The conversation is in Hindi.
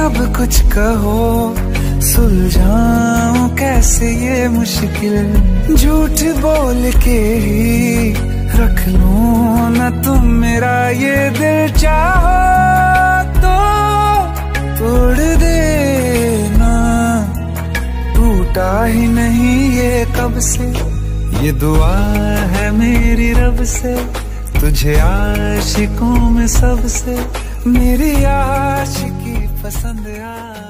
अब कुछ कहो, सुलझाऊं कैसे ये मुश्किल। झूठ बोल के ही रख लूं ना तुम मेरा ये दिल, चाहो तो तोड़ देना। टूटा ही नहीं ये कब से, ये दुआ है मेरी रब से। तुझे आशिकों में सबसे मेरी आशिकी पसंद आ।